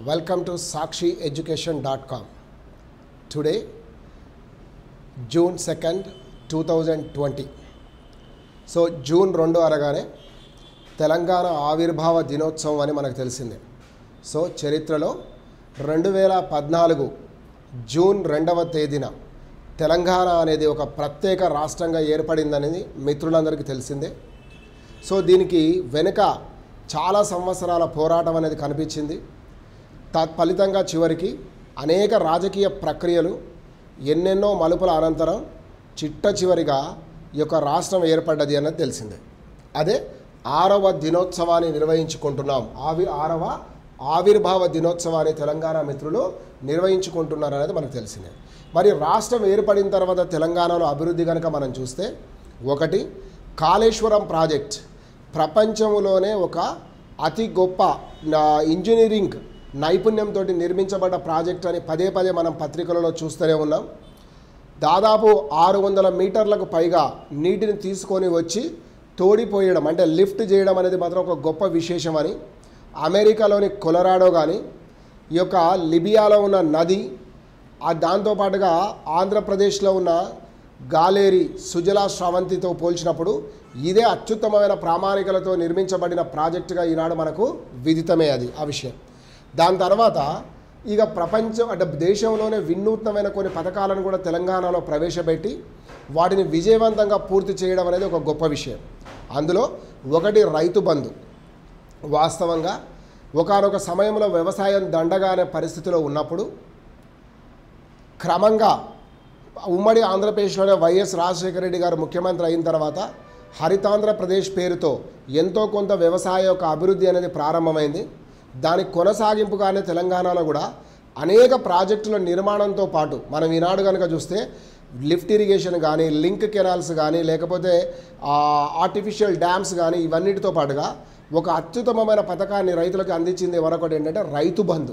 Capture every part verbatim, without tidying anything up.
Welcome to Sakshi Education dot com. Today, June second, two thousand twenty. So June రెండు అనగానే తెలంగాణ ఆవిర్భావ దినోత్సవం అని మనకు తెలిసిందే. సో చరిత్రలో రెండు వేల పద్నాలుగు జూన్ రెండవ తేదీన తెలంగాణ అనేది ఒక ప్రత్యేక రాష్ట్రంగా ఏర్పడిందనేది మిత్రులందరికీ తెలిసిందే. సో దీనికి వెనుక చాలా సంవత్సరాల పోరాటం అనేది కనిపించింది. తత్ఫలితంగా చివరికి అనేక రాజకీయ ప్రక్రియలు ఎన్నెన్నో మలుపుల అనంతరం చిట్ట చివరిగా ఈ యొక్క రాష్ట్రం ఏర్పడ్డది అన్నది తెలిసిందే. అదే ఆరవ దినోత్సవాన్ని నిర్వహించుకుంటున్నాం. ఆవి ఆరవ ఆవిర్భావ దినోత్సవాన్ని తెలంగాణ మిత్రులు నిర్వహించుకుంటున్నారు అనేది మనకు తెలిసిందే. మరి రాష్ట్రం ఏర్పడిన తర్వాత తెలంగాణలో అభివృద్ధి కనుక మనం చూస్తే, ఒకటి కాళేశ్వరం ప్రాజెక్ట్ ప్రపంచంలోనే ఒక అతి గొప్ప ఇంజనీరింగ్ నైపుణ్యంతో నిర్మించబడ్డ ప్రాజెక్ట్ అని పదే పదే మనం పత్రికలలో చూస్తూనే ఉన్నాం. దాదాపు ఆరు వందల మీటర్లకు పైగా నీటిని తీసుకొని వచ్చి తోడిపోయడం అంటే లిఫ్ట్ చేయడం అనేది మాత్రం ఒక గొప్ప విశేషం అని, అమెరికాలోని కొలరాడో కానీ, ఈ యొక్క లిబియాలో ఉన్న నది, ఆ దాంతోపాటుగా ఆంధ్రప్రదేశ్లో ఉన్న గాలేరి సుజలా స్రవంతితో పోల్చినప్పుడు ఇదే అత్యుత్తమమైన ప్రామాణికలతో నిర్మించబడిన ప్రాజెక్టుగా ఈనాడు మనకు విదితమే అది ఆ విషయం. దాని తర్వాత ఇక ప్రపంచం అంటే దేశంలోనే వినూత్నమైన కొన్ని పథకాలను కూడా తెలంగాణలో ప్రవేశపెట్టి వాటిని విజయవంతంగా పూర్తి చేయడం అనేది ఒక గొప్ప విషయం. అందులో ఒకటి రైతు బంధు. వాస్తవంగా ఒకానొక సమయంలో వ్యవసాయం దండగా అనే పరిస్థితిలో ఉన్నప్పుడు క్రమంగా ఉమ్మడి ఆంధ్రప్రదేశ్లోనే వైఎస్ రాజశేఖర రెడ్డి గారు ముఖ్యమంత్రి అయిన తర్వాత హరితాంధ్రప్రదేశ్ పేరుతో ఎంతో కొంత వ్యవసాయ యొక్క అభివృద్ధి అనేది ప్రారంభమైంది. దాని కొనసాగింపుగానే తెలంగాణలో కూడా అనేక ప్రాజెక్టుల నిర్మాణంతో పాటు మనం ఈనాడు కనుక చూస్తే లిఫ్ట్ ఇరిగేషన్ కానీ, లింక్ కెనాల్స్ కానీ, లేకపోతే ఆర్టిఫిషియల్ డ్యామ్స్ కానీ, ఇవన్నిటితో పాటుగా ఒక అత్యుత్తమమైన పథకాన్ని రైతులకు అందించింది మరొకటి ఏంటంటే రైతు బంధు.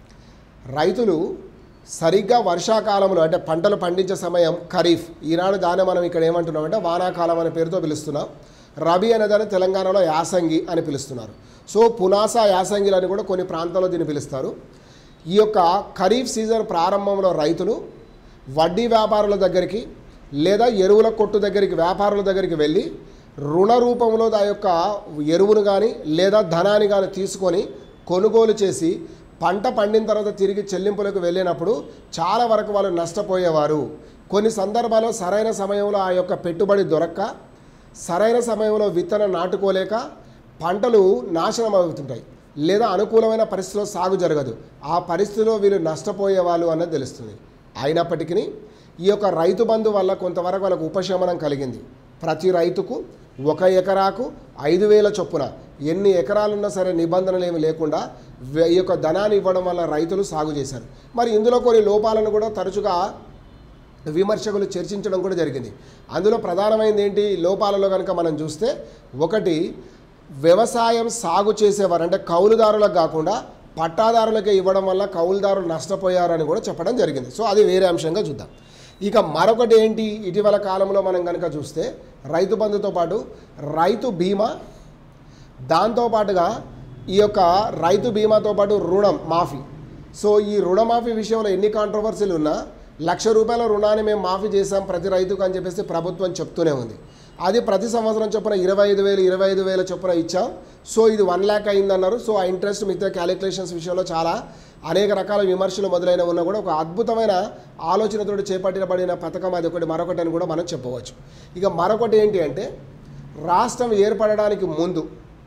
రైతులు సరిగ్గా వర్షాకాలంలో అంటే పంటలు పండించే సమయం ఖరీఫ్, ఈనాడు దాన్ని మనం ఇక్కడ ఏమంటున్నామంటే వానాకాలం అనే పేరుతో పిలుస్తున్నాం. రబీ అనేదాన్ని తెలంగాణలో యాసంగి అని పిలుస్తున్నారు. సో పునాస యాసంగిలు అని కూడా కొన్ని ప్రాంతాల్లో దీన్ని పిలుస్తారు. ఈ యొక్క ఖరీఫ్ సీజన్ ప్రారంభంలో రైతులు వడ్డీ వ్యాపారుల దగ్గరికి లేదా ఎరువుల కొట్టు దగ్గరికి వ్యాపారుల దగ్గరికి వెళ్ళి రుణ రూపంలో ఆ యొక్క ఎరువును కానీ లేదా ధనాన్ని కానీ తీసుకొని కొనుగోలు చేసి పంట పండిన తర్వాత తిరిగి చెల్లింపులకు వెళ్ళినప్పుడు చాలా వరకు వాళ్ళు నష్టపోయేవారు. కొన్ని సందర్భాల్లో సరైన సమయంలో ఆ యొక్క పెట్టుబడి దొరక్క, సరైన సమయంలో విత్తనం నాటుకోలేక పంటలు నాశనం అవుతుంటాయి లేదా అనుకూలమైన పరిస్థితిలో సాగు జరగదు. ఆ పరిస్థితిలో వీళ్ళు నష్టపోయేవాళ్ళు అన్నది తెలుస్తుంది. అయినప్పటికీ ఈ యొక్క రైతు బంధు వల్ల కొంతవరకు వాళ్ళకు ఉపశమనం కలిగింది. ప్రతి రైతుకు ఒక ఎకరాకు ఐదు వేల చొప్పున ఎన్ని ఎకరాలున్నా సరే నిబంధనలు ఏమి లేకుండా ఈ యొక్క ధనాన్ని ఇవ్వడం వల్ల రైతులు సాగు చేశారు. మరి ఇందులో కొన్ని లోపాలను కూడా తరచుగా విమర్శకులు చర్చించడం కూడా జరిగింది. అందులో ప్రధానమైనది ఏంటి లోపాలలో కనుక మనం చూస్తే, ఒకటి వ్యవసాయం సాగు చేసేవారు అంటే కౌలుదారులకు కాకుండా పట్టాదారులకే ఇవ్వడం వల్ల కౌలుదారులు నష్టపోయారని కూడా చెప్పడం జరిగింది. సో అది వేరే అంశంగా చూద్దాం. ఇక మరొకటి ఏంటి, ఇటీవల కాలంలో మనం కనుక చూస్తే రైతు బంధుతో పాటు రైతు బీమా, దాంతోపాటుగా ఈ యొక్క రైతు బీమాతో పాటు రుణం మాఫీ. సో ఈ రుణమాఫీ విషయంలో ఎన్ని కాంట్రవర్సీలు ఉన్నా లక్ష రూపాయల రుణాన్ని మేము మాఫీ చేసాం ప్రతి రైతుకు అని చెప్పేసి ప్రభుత్వం చెప్తూనే ఉంది. అది ప్రతి సంవత్సరం చొప్పున ఇరవై ఐదు వేలు ఇరవై ఐదు వేల చొప్పున ఇచ్చాం. సో ఇది వన్ ల్యాక్ అయిందన్నారు. సో ఆ ఇంట్రెస్ట్ మిగతా క్యాలిక్యులేషన్స్ విషయంలో చాలా అనేక రకాల విమర్శలు మొదలైన ఉన్నా కూడా ఒక అద్భుతమైన ఆలోచనతో చేపట్టబడిన పథకం అది ఒకటి, మరొకటి అని కూడా మనం చెప్పవచ్చు. ఇక మరొకటి ఏంటి అంటే, రాష్ట్రం ఏర్పడడానికి ముందు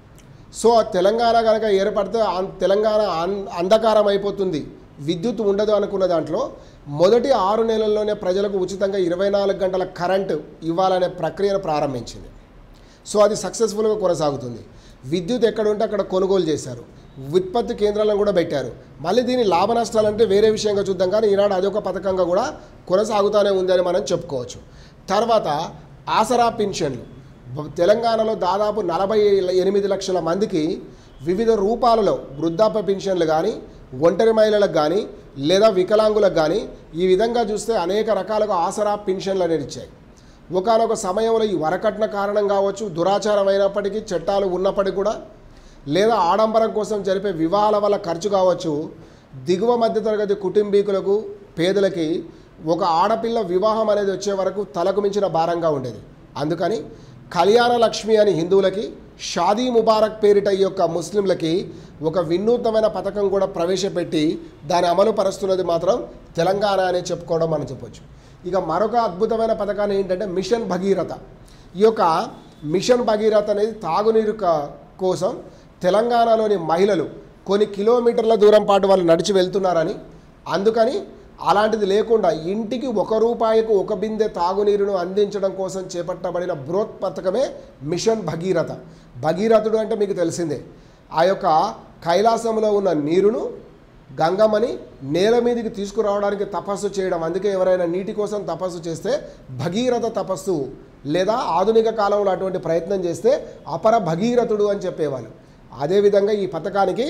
సో తెలంగాణ కనుక ఏర్పడితే తెలంగాణ అంధకారం అయిపోతుంది, విద్యుత్ ఉండదు అనుకున్న దాంట్లో మొదటి ఆరు నెలల్లోనే ప్రజలకు ఉచితంగా ఇరవై నాలుగు గంటల కరెంటు ఇవ్వాలనే ప్రక్రియను ప్రారంభించింది. సో అది సక్సెస్ఫుల్గా కొనసాగుతుంది. విద్యుత్ ఎక్కడ ఉంటే అక్కడ కొనుగోలు చేశారు, ఉత్పత్తి కేంద్రాలను కూడా పెట్టారు. మళ్ళీ దీని లాభ నష్టాలంటే వేరే విషయంగా చూద్దాం, కానీ ఈనాడు అదొక పథకంగా కూడా కొనసాగుతూనే ఉందని మనం చెప్పుకోవచ్చు. తర్వాత ఆసరా పింఛన్లు. తెలంగాణలో దాదాపు నలభై ఎనిమిది లక్షల మందికి వివిధ రూపాలలో వృద్ధాప్య పింఛన్లు కానీ, ఒంటరి మహిళలకు కానీ లేదా వికలాంగులకు కానీ ఈ విధంగా చూస్తే అనేక రకాలుగా ఆసరా పింఛన్లు అనేది ఇచ్చాయి. ఒకానొక సమయంలో ఈ వరకట్న కారణం కావచ్చు, దురాచారం అయినప్పటికీ, చట్టాలు ఉన్నప్పటికీ కూడా, లేదా ఆడంబరం కోసం జరిపే వివాహాల వల్ల ఖర్చు కావచ్చు, దిగువ మధ్యతరగతి కుటుంబీకులకు పేదలకి ఒక ఆడపిల్ల వివాహం అనేది వచ్చే వరకు తలకు మించిన భారంగా ఉండేది. అందుకని కళ్యాణ లక్ష్మి అని హిందువులకి, షాదీ ముబారక్ పేరిట ఈ యొక్క ముస్లింలకి ఒక వినూత్నమైన పథకం కూడా ప్రవేశపెట్టి దాని అమలు పరుస్తున్నది మాత్రం తెలంగాణ అని చెప్పుకోవడం మనం చెప్పొచ్చు. ఇక మరొక అద్భుతమైన పథకాన్ని ఏంటంటే మిషన్ భగీరథ. ఈ యొక్క మిషన్ భగీరథ అనేది తాగునీరు కోసం తెలంగాణలోని మహిళలు కొన్ని కిలోమీటర్ల దూరం పాటు వాళ్ళు నడిచి వెళ్తున్నారని, అందుకని అలాంటిది లేకుండా ఇంటికి ఒక రూపాయికు ఒక బిందె తాగునీరును అందించడం కోసం చేపట్టబడిన బృహత్ పథకమే మిషన్ భగీరథ. భగీరథుడు అంటే మీకు తెలిసిందే, ఆ యొక్క కైలాసంలో ఉన్న నీరును గంగమ్మని నేల మీదకి తీసుకురావడానికి తపస్సు చేయడం. అందుకే ఎవరైనా నీటి కోసం తపస్సు చేస్తే భగీరథ తపస్సు లేదా ఆధునిక కాలంలో అటువంటి ప్రయత్నం చేస్తే అపర భగీరథుడు అని చెప్పేవాళ్ళు. అదేవిధంగా ఈ పథకానికి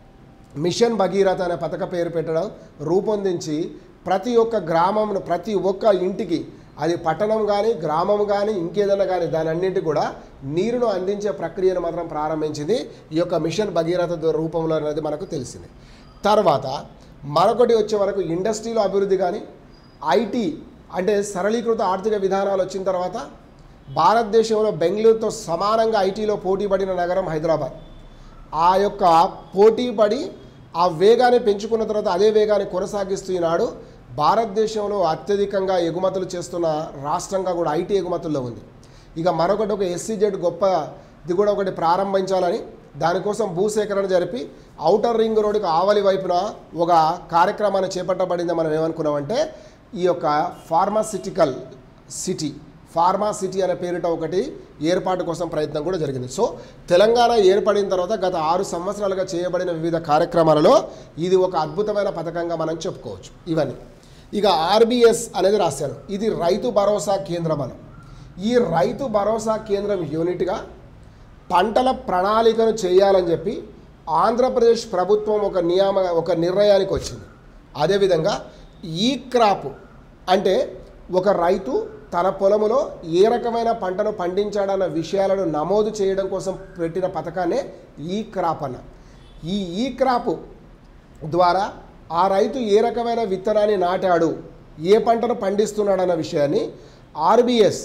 మిషన్ భగీరథ అనే పథక పేరు పెట్టడం, రూపొందించి ప్రతి ఒక్క గ్రామంను, ప్రతి ఒక్క ఇంటికి, అది పట్టణం కానీ గ్రామం కానీ ఇంకేదైనా కానీ దాని అన్నింటికి కూడా నీరును అందించే ప్రక్రియను మాత్రం ప్రారంభించింది ఈ యొక్క మిషన్ భగీరథ రూపంలో అనేది మనకు తెలిసింది. తర్వాత మరొకటి వచ్చే వరకు ఇండస్ట్రీలో అభివృద్ధి కానీ, ఐటీ అంటే సరళీకృత ఆర్థిక విధానాలు వచ్చిన తర్వాత భారతదేశంలో బెంగళూరుతో సమానంగా ఐటీలో పోటీపడిన నగరం హైదరాబాద్. ఆ యొక్క పోటీపడి ఆ వేగాన్ని పెంచుకున్న తర్వాత అదే వేగాన్ని కొనసాగిస్తూ ఈనాడు భారతదేశంలో అత్యధికంగా ఎగుమతులు చేస్తున్న రాష్ట్రంగా కూడా ఐటీ ఎగుమతుల్లో ఉంది. ఇక మరొకటి ఒక ఎస్సీజెడ్ గొప్పది కూడా ఒకటి ప్రారంభించాలని దానికోసం భూసేకరణ జరిపి ఔటర్ రింగ్ రోడ్డుకి ఆవలి వైపున ఒక కార్యక్రమాన్ని చేపట్టబడింది. మనం ఏమనుకున్నామంటే ఈ యొక్క ఫార్మాసిటికల్ సిటీ, ఫార్మా సిటీ అనే పేరిట ఒకటి ఏర్పాటు కోసం ప్రయత్నం కూడా జరిగింది. సో తెలంగాణ ఏర్పడిన తర్వాత గత ఆరు సంవత్సరాలుగా చేయబడిన వివిధ కార్యక్రమాలలో ఇది ఒక అద్భుతమైన పథకంగా మనం చెప్పుకోవచ్చు. ఇవన్నీ ఇక ఆర్బీఎస్ అనేది రాశాను. ఇది రైతు భరోసా కేంద్రం అని. ఈ రైతు భరోసా కేంద్రం యూనిట్గా పంటల ప్రణాళికను చేయాలని చెప్పి ఆంధ్రప్రదేశ్ ప్రభుత్వం ఒక నియామ ఒక నిర్ణయానికి వచ్చింది. అదేవిధంగా ఈ క్రాప్ అంటే ఒక రైతు తన పొలములో ఏ రకమైన పంటను పండించాడన్న విషయాలను నమోదు చేయడం కోసం పెట్టిన పథకాన్నే ఈ క్రాప్ అన్న. ఈ ఈ క్రాప్ ద్వారా ఆ రైతు ఏ రకమైన విత్తనాన్ని నాటాడు, ఏ పంటను పండిస్తున్నాడన్న విషయాన్ని ఆర్బీఎస్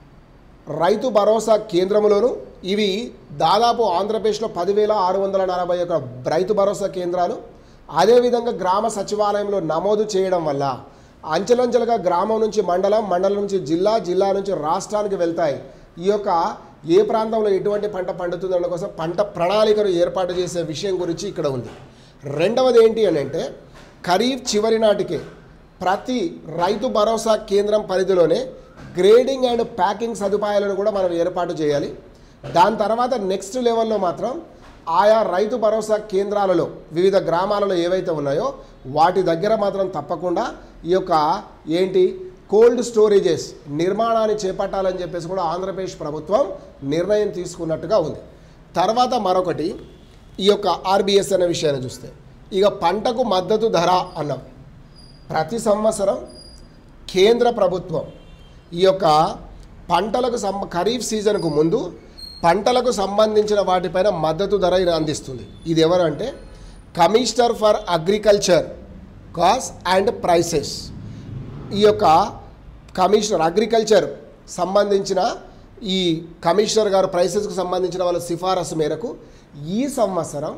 రైతు భరోసా కేంద్రంలోను, ఇవి దాదాపు ఆంధ్రప్రదేశ్లో పదివేల ఆరు వందల నలభై ఒక రైతు భరోసా కేంద్రాలు, అదేవిధంగా గ్రామ సచివాలయంలో నమోదు చేయడం వల్ల అంచెలంచెలుగా గ్రామం నుంచి మండలం, మండలం నుంచి జిల్లా, జిల్లా నుంచి రాష్ట్రానికి వెళ్తాయి. ఈ యొక్క ఏ ప్రాంతంలో ఎటువంటి పంట పండుతుందన్న కోసం పంట ప్రణాళికను ఏర్పాటు చేసే విషయం గురించి ఇక్కడ ఉంది. రెండవది ఏంటి అని అంటే ఖరీఫ్ చివరి నాటికే ప్రతి రైతు భరోసా కేంద్రం పరిధిలోనే గ్రేడింగ్ అండ్ ప్యాకింగ్ సదుపాయాలను కూడా మనం ఏర్పాటు చేయాలి. దాని తర్వాత నెక్స్ట్ లెవెల్లో మాత్రం ఆయా రైతు భరోసా కేంద్రాలలో వివిధ గ్రామాలలో ఏవైతే ఉన్నాయో వాటి దగ్గర మాత్రం తప్పకుండా ఈ యొక్క ఏంటి కోల్డ్ స్టోరేజెస్ నిర్మాణాన్ని చేపట్టాలని చెప్పేసి కూడా ఆంధ్రప్రదేశ్ ప్రభుత్వం నిర్ణయం తీసుకున్నట్టుగా ఉంది. తర్వాత మరొకటి ఈ యొక్క ఆర్బీఎస్ అనే విషయాన్ని చూస్తే ఇక పంటకు మద్దతు ధర అన్నాం. ప్రతి సంవత్సరం కేంద్ర ప్రభుత్వం ఈ యొక్క పంటలకు సం ఖరీఫ్ సీజన్కు ముందు పంటలకు సంబంధించిన వాటిపైన మద్దతు ధర అందిస్తుంది. ఇది ఎవరంటే commissioner for agriculture cost and prices. ఈ యొక్క కమిషనర్ అగ్రికల్చర్ సంబంధించిన ఈ కమిషనర్ గారు ప్రైసెస్కు సంబంధించిన వాళ్ళ సిఫారసు మేరకు ఈ సంవత్సరం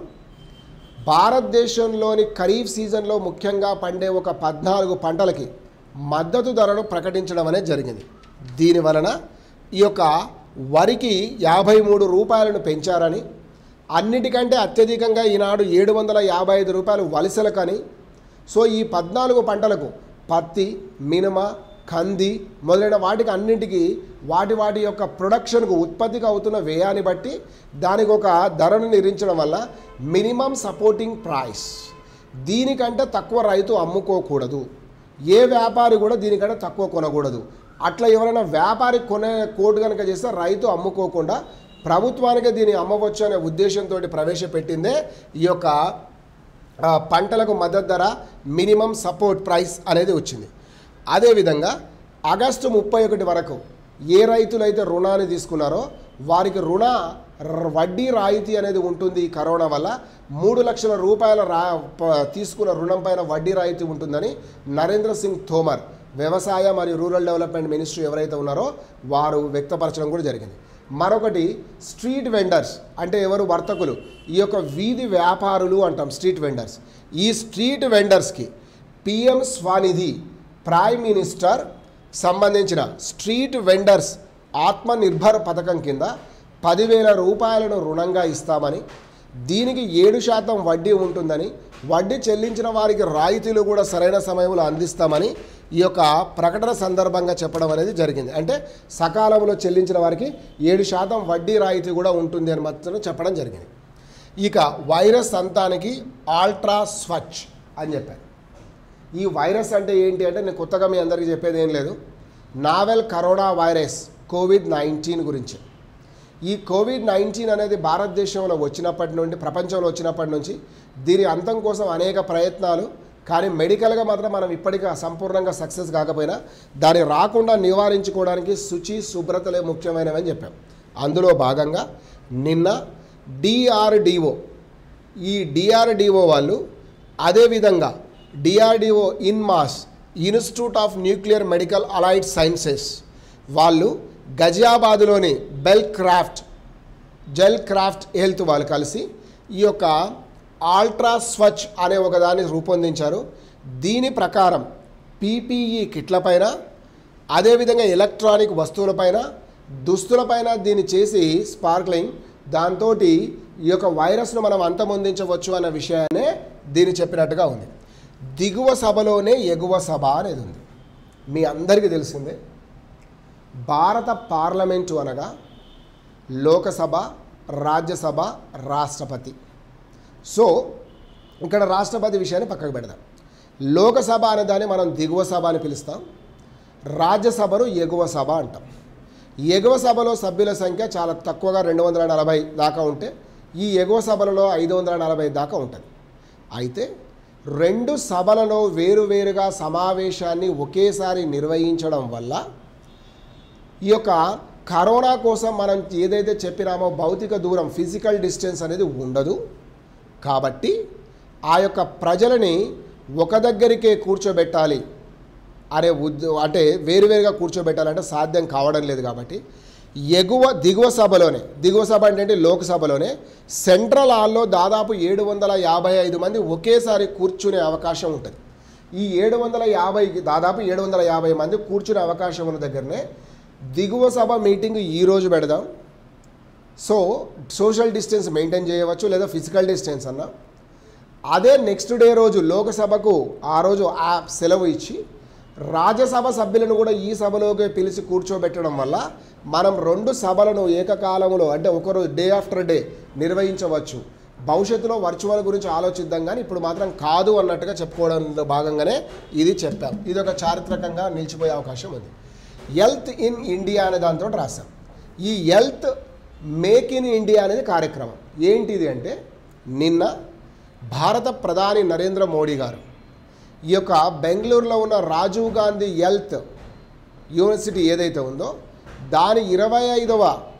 భారతదేశంలోని ఖరీఫ్ సీజన్లో ముఖ్యంగా పండే ఒక పద్నాలుగు పంటలకి మద్దతు ధరను ప్రకటించడం అనేది జరిగింది. దీనివలన ఈ యొక్క వరికి యాభై మూడు రూపాయలను పెంచారని, అన్నిటికంటే అత్యధికంగా ఈనాడు ఏడు వందల యాభై ఐదు రూపాయలు వలసలకని. సో ఈ పద్నాలుగు పంటలకు పత్తి, మినుమ, కంది మొదలైన వాటికి అన్నింటికి వాటి వాటి యొక్క ప్రొడక్షన్కు ఉత్పత్తికి అవుతున్న వ్యయాన్ని బట్టి దానికి ఒక ధరను నిర్ణయించడం వల్ల మినిమం సపోర్టింగ్ ప్రైస్ దీనికంటే తక్కువ రైతు అమ్ముకోకూడదు. ఏ వ్యాపారి కూడా దీనికంటే తక్కువ కొనకూడదు. అట్లా ఎవరైనా వ్యాపారి కొనే కోటు కనుక చేస్తే రైతు అమ్ముకోకుండా ప్రభుత్వానికి దీన్ని అమ్మవచ్చు అనే ఉద్దేశంతో ప్రవేశపెట్టిందే ఈ యొక్క పంటలకు మద్దతు ధర మినిమం సపోర్ట్ ప్రైస్ అనేది వచ్చింది. అదేవిధంగా ఆగస్టు ముప్పై ఒకటి వరకు ఏ రైతులైతే రుణాన్ని తీసుకున్నారో వారికి రుణ వడ్డీ రాయితీ అనేది ఉంటుంది ఈ కరోనా వల్ల. మూడు లక్షల రూపాయల రా తీసుకున్న రుణం పైన వడ్డీ రాయితీ ఉంటుందని నరేంద్ర సింగ్ తోమర్, వ్యవసాయ మరియు రూరల్ డెవలప్మెంట్ మినిస్ట్రీ ఎవరైతే ఉన్నారో వారు వ్యక్తపరచడం కూడా జరిగింది. మరొకటి స్ట్రీట్ వెండర్స్ అంటే ఎవరు? వర్తకులు. ఈ యొక్క వీధి వ్యాపారులు అంటాం స్ట్రీట్ వెండర్స్. ఈ స్ట్రీట్ వెండర్స్కి పిఎం స్వనిధి ప్రైమ్ మినిస్టర్ సంబంధించిన స్ట్రీట్ వెండర్స్ ఆత్మనిర్భర్ పథకం కింద పదివేల రూపాయలను రుణంగా ఇస్తామని, దీనికి ఏడు శాతం వడ్డీ ఉంటుందని, వడ్డీ చెల్లించిన వారికి రాయితీలు కూడా సరైన సమయంలో అందిస్తామని ఈ యొక్క ప్రకటన సందర్భంగా చెప్పడం అనేది జరిగింది. అంటే సకాలంలో చెల్లించిన వారికి ఏడు శాతం వడ్డీ రాయితీ కూడా ఉంటుంది అని మాత్రం చెప్పడం జరిగింది. ఇక వైరస్ అంతానికి ఆల్ట్రా స్వచ్ అని చెప్పారు. ఈ వైరస్ అంటే ఏంటి అంటే నేను కొత్తగా మీ అందరికీ చెప్పేది ఏం లేదు. Novel corona virus covid nineteen గురించి. ఈ కోవిడ్ నైన్టీన్ అనేది భారతదేశంలో వచ్చినప్పటి నుండి, ప్రపంచంలో వచ్చినప్పటి నుంచి దీని అంతం కోసం అనేక ప్రయత్నాలు, కానీ మెడికల్గా మాత్రం మనం ఇప్పటికీ సంపూర్ణంగా సక్సెస్ కాకపోయినా దాన్ని రాకుండా నివారించుకోవడానికి శుచి శుభ్రతలే ముఖ్యమైనవని చెప్పాం. అందులో భాగంగా నిన్న డిఆర్డిఓ ఈ డిఆర్డిఓ వాళ్ళు, అదేవిధంగా DRDO INMAS institute of nuclear medical allied sciences వాళ్ళు గజియాబాద్లోని bell craft gel craft health వాళ్ళు కలిసి ఈ యొక్క ఆల్ట్రా స్వచ్ అనే ఒకదాన్ని రూపొందించారు. దీని ప్రకారం పీపీఈ కిట్లపైన, అదేవిధంగా ఎలక్ట్రానిక్ వస్తువులపైన, దుస్తులపైన దీన్ని చేసి స్పార్క్లింగ్, దాంతో ఈ యొక్క వైరస్ను మనం అంతమొందించవచ్చు అన్న విషయాన్నే దీన్ని చెప్పినట్టుగా ఉంది. దిగువ సభలోనే ఎగువ సభ అనేది ఉంది. మీ అందరికీ తెలిసిందే, భారత పార్లమెంటు అనగా లోకసభ, రాజ్యసభ, రాష్ట్రపతి. సో ఇక్కడ రాష్ట్రపతి విషయాన్ని పక్కకు పెడదాం. లోకసభ అనే దాన్ని మనం దిగువ సభ అని పిలుస్తాం, రాజ్యసభను ఎగువ సభ అంటాం. ఎగువ సభలో సభ్యుల సంఖ్య చాలా తక్కువగా రెండు వందల నలభై దాకా ఉంటే, ఈ ఎగువ సభలలో ఐదు వందల నలభై దాకా ఉంటుంది. అయితే రెండు సభలలో వేరువేరుగా సమావేశాన్ని ఒకేసారి నిర్వహించడం వల్ల ఈ యొక్క కరోనా కోసం మనం ఏదైతే చెప్పినామో భౌతిక దూరం, ఫిజికల్ డిస్టెన్స్ అనేది ఉండదు. కాబట్టి ఆ యొక్క ప్రజలని ఒక దగ్గరికే కూర్చోబెట్టాలి అనే ఉద్ద అంటే వేరువేరుగా కూర్చోబెట్టాలంటే సాధ్యం కావడం లేదు. కాబట్టి ఎగువ దిగువ సభలోనే, దిగువ సభ అంటే లోక్సభలోనే సెంట్రల్ హాల్లో దాదాపు ఏడు వందల యాభై ఐదు మంది ఒకేసారి కూర్చునే అవకాశం ఉంటుంది. ఈ ఏడు వందల యాభై దాదాపు ఏడు వందల యాభై మంది కూర్చునే అవకాశం ఉన్న దగ్గరనే దిగువ సభ మీటింగ్ ఈరోజు పెడదాం. సో సోషల్ డిస్టెన్స్ మెయింటైన్ చేయవచ్చు, లేదా ఫిజికల్ డిస్టెన్స్ అన్నా. అదే నెక్స్ట్ డే రోజు లోకసభకు ఆ రోజు ఆ సెలవు ఇచ్చి రాజ్యసభ సభ్యులను కూడా ఈ సభలోకి పిలిచి కూర్చోబెట్టడం వల్ల మనం రెండు సభలను ఏకకాలంలో అంటే ఒకరు డే ఆఫ్టర్ డే నిర్వహించవచ్చు. భవిష్యత్తులో వర్చువల్ గురించి ఆలోచిద్దాం, కానీ ఇప్పుడు మాత్రం కాదు అన్నట్టుగా చెప్పుకోవడంలో భాగంగానే ఇది చెప్పాం. ఇది ఒక చారిత్రకంగా నిలిచిపోయే అవకాశం ఉంది. హెల్త్ ఇన్ ఇండియా అనే దాంతో రాశాం. ఈ హెల్త్ మేక్ ఇన్ ఇండియా అనేది కార్యక్రమం. ఏంటిది అంటే నిన్న భారత ప్రధాని నరేంద్ర మోడీ గారు ఈ యొక్క బెంగళూరులో ఉన్న రాజీవ్ గాంధీ హెల్త్ యూనివర్సిటీ ఏదైతే ఉందో దాని ఇరవై ఐదవ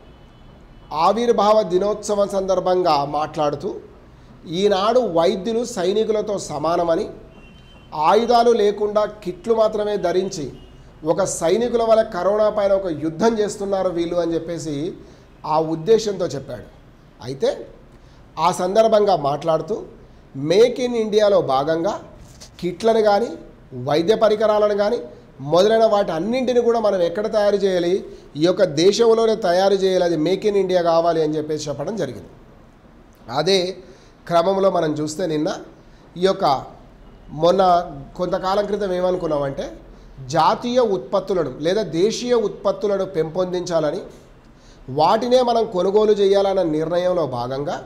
ఆవిర్భావ దినోత్సవం సందర్భంగా మాట్లాడుతూ, ఈనాడు వైద్యులు సైనికులతో సమానమని, ఆయుధాలు లేకుండా కిట్లు మాత్రమే ధరించి ఒక సైనికుల వల్ల కరోనా పైన ఒక యుద్ధం చేస్తున్నారు వీళ్ళు అని చెప్పేసి ఆ ఉద్దేశంతో చెప్పాడు. అయితే ఆ సందర్భంగా మాట్లాడుతూ మేక్ ఇన్ ఇండియాలో భాగంగా కిట్లను కానీ, వైద్య పరికరాలను కానీ మొదలైన వాటి అన్నింటిని కూడా మనం ఎక్కడ తయారు చేయాలి, ఈ యొక్క దేశంలోనే తయారు చేయాలి, అది మేక్ ఇన్ ఇండియా కావాలి అని చెప్పేసి చెప్పడం జరిగింది. అదే క్రమంలో మనం చూస్తే నిన్న ఈ యొక్క మొన్న కొంతకాలం క్రితం ఏమనుకున్నామంటే జాతీయ ఉత్పత్తులను లేదా దేశీయ ఉత్పత్తులను పెంపొందించాలని, వాటినే మనం కొనుగోలు చేయాలన్న నిర్ణయంలో భాగంగా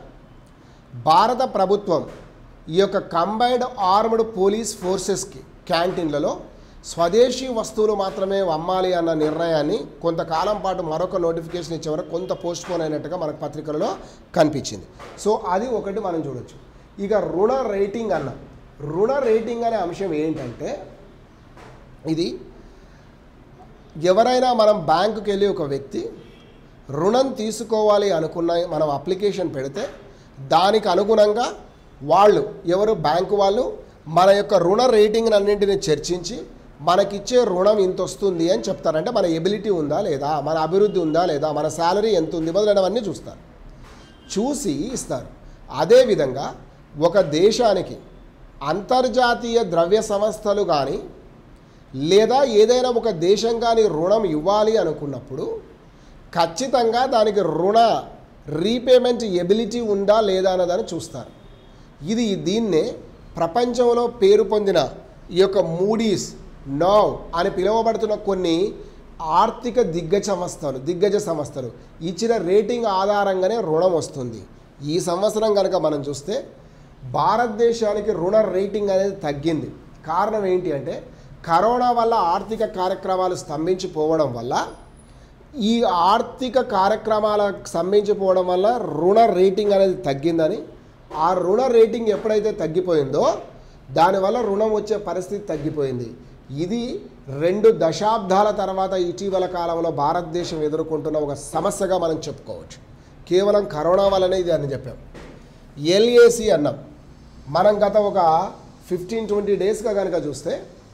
భారత ప్రభుత్వం ఈ యొక్క కంబైన్డ్ ఆర్మ్డ్ పోలీస్ ఫోర్సెస్కి క్యాంటీన్లలో స్వదేశీ వస్తువులు మాత్రమే అమ్మాలి అన్న నిర్ణయాన్ని కొంతకాలం పాటు మరొక నోటిఫికేషన్ ఇచ్చే వరకు కొంత పోస్ట్పోన్ అయినట్టుగా మనకు పత్రికలలో కనిపించింది. సో అది ఒకటి మనం చూడొచ్చు. ఇక రుణ రేటింగ్ అన్న రుణ రేటింగ్ అనే అంశం ఏంటంటే, ఇది ఎవరైనా మనం బ్యాంకుకి వెళ్ళి ఒక వ్యక్తి రుణం తీసుకోవాలి అనుకున్న మనం అప్లికేషన్ పెడితే దానికి అనుగుణంగా వాళ్ళు ఎవరు బ్యాంకు వాళ్ళు మన యొక్క రుణ రేటింగ్ అన్నింటిని చర్చించి మనకిచ్చే రుణం ఇంత వస్తుంది అని చెప్తారంటే మన ఎబిలిటీ ఉందా లేదా, మన అభివృద్ధి ఉందా లేదా, మన శాలరీ ఎంత ఉంది మొదలైనవన్నీ చూస్తారు, చూసి ఇస్తారు. అదేవిధంగా ఒక దేశానికి అంతర్జాతీయ ద్రవ్య సంస్థలు కానీ లేదా ఏదైనా ఒక దేశం కానీ రుణం ఇవ్వాలి అనుకున్నప్పుడు ఖచ్చితంగా దానికి రుణ రీపేమెంట్ ఎబిలిటీ ఉందా లేదా అన్నదాన్ని చూస్తారు. ఇది దీన్నే ప్రపంచంలో పేరు పొందిన ఈ యొక్క మూడీస్ నౌ అని పిలువబడుతున్న కొన్ని ఆర్థిక దిగ్గజ సంస్థలు దిగ్గజ సంస్థలు ఇచ్చిన రేటింగ్ ఆధారంగానే రుణం వస్తుంది. ఈ సంవత్సరం కనుక మనం చూస్తే భారతదేశానికి రుణ రేటింగ్ అనేది తగ్గింది. కారణం ఏంటి అంటే కరోనా వల్ల ఆర్థిక కార్యక్రమాలు స్తంభించిపోవడం వల్ల ఈ ఆర్థిక కార్యక్రమాల స్తంభించిపోవడం వల్ల రుణ రేటింగ్ అనేది తగ్గిందని, ఆ రుణ రేటింగ్ ఎప్పుడైతే తగ్గిపోయిందో దానివల్ల రుణం వచ్చే పరిస్థితి తగ్గిపోయింది. ఇది రెండు దశాబ్దాల తర్వాత ఇటీవల కాలంలో భారతదేశం ఎదుర్కొంటున్న ఒక సమస్యగా మనం చెప్పుకోవచ్చు. కేవలం కరోనా వల్లనే ఇది అని చెప్పాం. ఎల్ఏసి అన్నాం. మనం గత ఒక ఫిఫ్టీన్ ట్వంటీ డేస్గా కనుక చూస్తే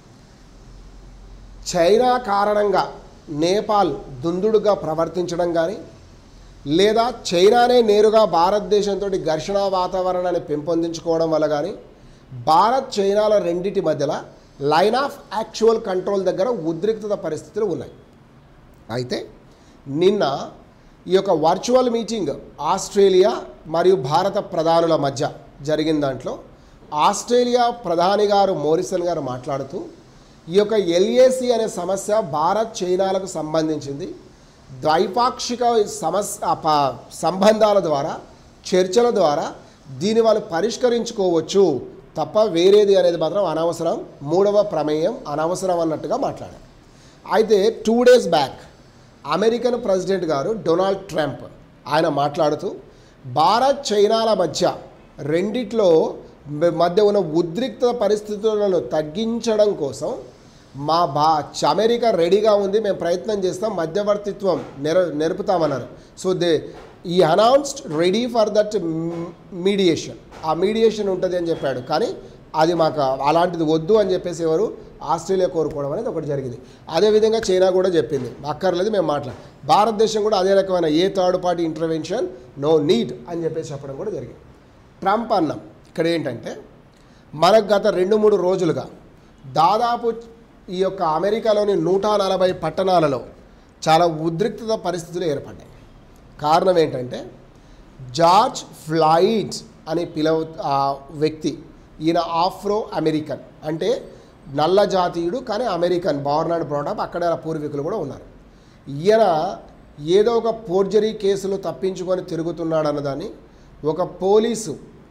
చైనా కారణంగా నేపాల్ దుందుడుగా ప్రవర్తించడం కానీ లేదా చైనానే నేరుగా భారతదేశంతో ఘర్షణ వాతావరణాన్ని పెంపొందించుకోవడం వల్ల కానీ భారత్ చైనాల రెండింటి మధ్యలో లైన్ ఆఫ్ యాక్చువల్ కంట్రోల్ దగ్గర ఉద్రిక్తత పరిస్థితులు ఉన్నాయి. అయితే నిన్న ఈ యొక్క వర్చువల్ మీటింగ్ ఆస్ట్రేలియా మరియు భారత ప్రధానుల మధ్య జరిగిన దాంట్లో ఆస్ట్రేలియా ప్రధాని గారు మోరిసన్ గారు మాట్లాడుతూ ఈ యొక్క ఎల్ఏసి అనే సమస్య భారత్ చైనాలకు సంబంధించింది. ద్వైపాక్షిక సమస్య సంబంధాల ద్వారా చర్చల ద్వారా దీన్ని వాళ్ళు పరిష్కరించుకోవచ్చు తప్ప వేరేది అనేది మాత్రం అనవసరం, మూడవ ప్రమేయం అనవసరం అన్నట్టుగా మాట్లాడారు. అయితే two days back American president గారు డొనాల్డ్ ట్రంప్ ఆయన మాట్లాడుతూ భారత్ చైనాల మధ్య రెండిట్లో మధ్య ఉన్న ఉద్రిక్త పరిస్థితులను తగ్గించడం కోసం మా బా అమెరికా రెడీగా ఉంది, మేము ప్రయత్నం చేస్తాం, మధ్యవర్తిత్వం నెర నెరుపుతామన్నారు. సో దే ఈ announced ready for that mediation, ఆ మీడియేషన్ ఉంటుంది అని చెప్పాడు. కానీ అది మాకు అలాంటిది వద్దు అని చెప్పేసి ఎవరు ఆస్ట్రేలియా కోరుకోవడం అనేది ఒకటి జరిగింది. అదేవిధంగా చైనా కూడా చెప్పింది అక్కర్లేదు మేము మాట్లాడు, భారతదేశం కూడా అదే రకమైన a third party intervention no need అని చెప్పేసి చెప్పడం కూడా జరిగింది. ట్రంప్ అన్నాం. ఇక్కడ ఏంటంటే మనకు గత రెండు మూడు రోజులుగా దాదాపు ఈ యొక్క అమెరికాలోని నూట నలభై పట్టణాలలో చాలా ఉద్రిక్తత పరిస్థితులు ఏర్పడ్డాయి. కారణం ఏంటంటే జార్జ్ ఫ్లాయిడ్ అని పిలవ వ్యక్తి, ఈయన ఆఫ్రో అమెరికన్ అంటే నల్ల జాతీయుడు కానీ అమెరికన్ బార్న్ అండ్ బ్రాటప్, అక్కడ పూర్వీకులు కూడా ఉన్నారు. ఈయన ఏదో ఒక ఫోర్జరీ కేసులు తప్పించుకొని తిరుగుతున్నాడు అన్నదాన్ని ఒక పోలీసు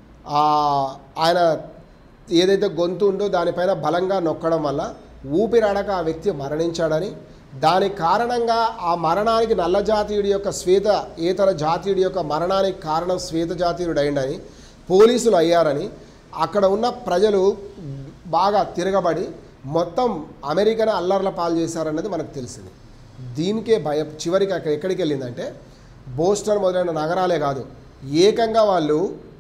ఆయన ఏదైతే గొంతు ఉందో దానిపైన బలంగా నొక్కడం వల్ల ఊపిరాడక ఆ వ్యక్తి మరణించాడని, దాని కారణంగా ఆ మరణానికి నల్ల జాతీయుడి యొక్క శ్వేత ఏతర జాతీయుడి యొక్క మరణానికి కారణం శ్వేత జాతీయుడు అయిందని పోలీసులు అయ్యారని అక్కడ ఉన్న ప్రజలు బాగా తిరగబడి మొత్తం అమెరికన్ అల్లర్ల పాలు చేశారన్నది మనకు తెలిసింది. దీనికే భయ చివరికి అక్కడ ఎక్కడికి వెళ్ళిందంటే బోస్టన్ మొదలైన నగరాలే కాదు, ఏకంగా వాళ్ళు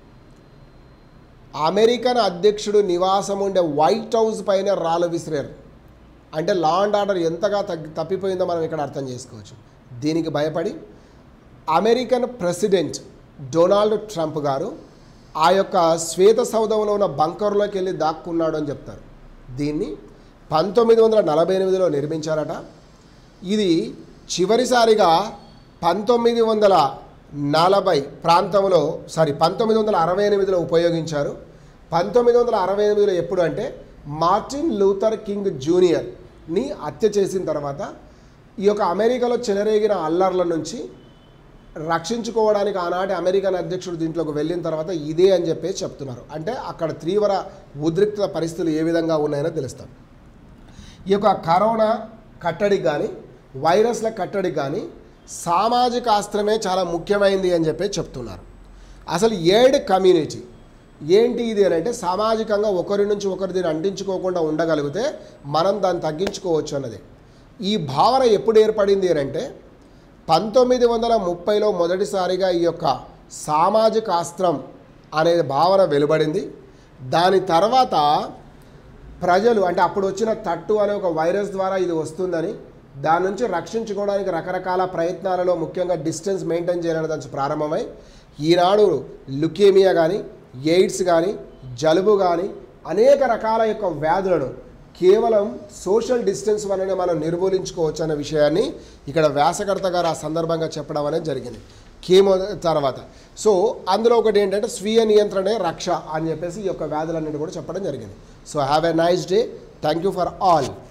అమెరికన్ అధ్యక్షుడు నివాసం ఉండే వైట్ హౌస్ పైన రాళ్ళు విసిరారు. అంటే లా అండ్ ఆర్డర్ ఎంతగా తగ్గి తప్పిపోయిందో మనం ఇక్కడ అర్థం చేసుకోవచ్చు. దీనికి భయపడి అమెరికన్ ప్రెసిడెంట్ డొనాల్డ్ ట్రంప్ గారు ఆ యొక్క శ్వేత సౌధంలో ఉన్న బంకర్లోకి వెళ్ళి దాక్కున్నాడు అని చెప్తారు. దీన్ని పంతొమ్మిది వందల నలభై ఎనిమిదిలో నిర్మించారట. ఇది చివరిసారిగా పంతొమ్మిది వందల నలభై ప్రాంతంలో సారీ పంతొమ్మిది వందల అరవై ఎనిమిదిలో ఉపయోగించారు. పంతొమ్మిది వందల అరవై ఎనిమిదిలో ఎప్పుడు అంటే మార్టిన్ లూథర్ కింగ్ జూనియర్ని హత్య చేసిన తర్వాత ఈ యొక్క అమెరికాలో చెలరేగిన అల్లర్ల నుంచి రక్షించుకోవడానికి ఆనాటి అమెరికన్ అధ్యక్షుడు దీంట్లోకి వెళ్ళిన తర్వాత ఇదే అని చెప్పేసి చెప్తున్నారు. అంటే అక్కడ తీవ్ర ఉద్రిక్త పరిస్థితులు ఏ విధంగా ఉన్నాయో తెలుస్తాం. ఈ యొక్క కరోనా కట్టడి కానీ వైరస్ల కట్టడి కానీ సామాజిక అస్త్రమే చాలా ముఖ్యమైనది అని చెప్పి చెప్తున్నారు. అసలు ఏడ్ కమ్యూనిటీ ఏంటి ఇది అని అంటే సామాజికంగా ఒకరి నుంచి ఒకరు దీన్ని అంటించుకోకుండా ఉండగలిగితే మనం దాన్ని తగ్గించుకోవచ్చు అన్నది. ఈ భావన ఎప్పుడు ఏర్పడింది అని అంటే పంతొమ్మిది వందల ముప్పైలో మొదటిసారిగా ఈ యొక్క సామాజిక అస్త్రం అనే భావన వెలువడింది. దాని తర్వాత ప్రజలు అంటే అప్పుడు వచ్చిన తట్టు అనే ఒక వైరస్ ద్వారా ఇది వస్తుందని, దాని నుంచి రక్షించుకోవడానికి రకరకాల ప్రయత్నాలలో ముఖ్యంగా డిస్టెన్స్ మెయింటైన్ చేయాలని దానికి ప్రారంభమై ఈనాడు లుకేమియా కానీ, ఎయిడ్స్ కానీ, జలుబు కానీ అనేక రకాల యొక్క వ్యాధులను కేవలం సోషల్ డిస్టెన్స్ వల్లనే మనం నిర్మూలించుకోవచ్చు అనే విషయాన్ని ఇక్కడ వ్యాసకర్త గారు ఆ సందర్భంగా చెప్పడం అనేది జరిగింది. కీమో తర్వాత సో అందులో ఒకటి ఏంటంటే స్వీయ నియంత్రణే రక్ష అని చెప్పేసి ఈ యొక్క వ్యాధులన్నిటి కూడా చెప్పడం జరిగింది. So have a nice day. Thank you for all.